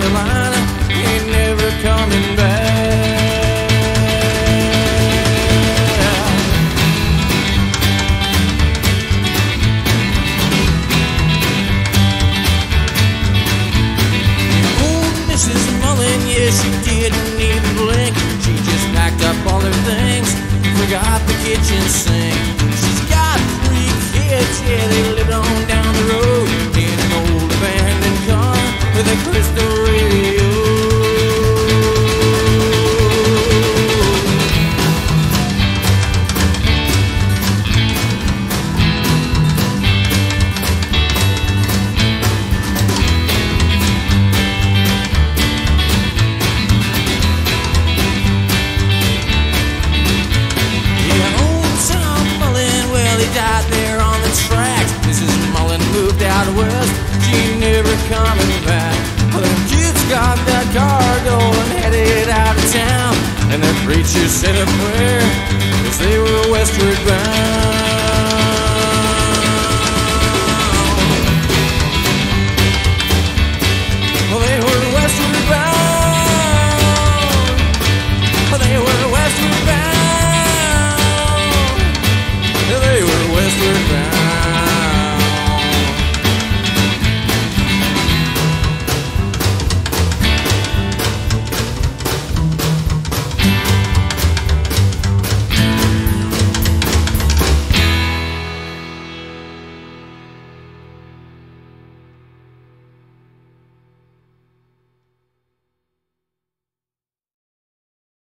Carolina, ain't never coming back. Mrs. Mullen, yeah, she didn't even blink. She just packed up all her things, forgot the kitchen sink. She's got 3 kids, yeah, they live on down the road in an old abandoned car with a crystal radio. Died there on the tracks. Mrs. Mullen moved out west, she never coming back. Well, them kids got that cargo and headed out of town, and their preacher said a prayer as they were westward bound.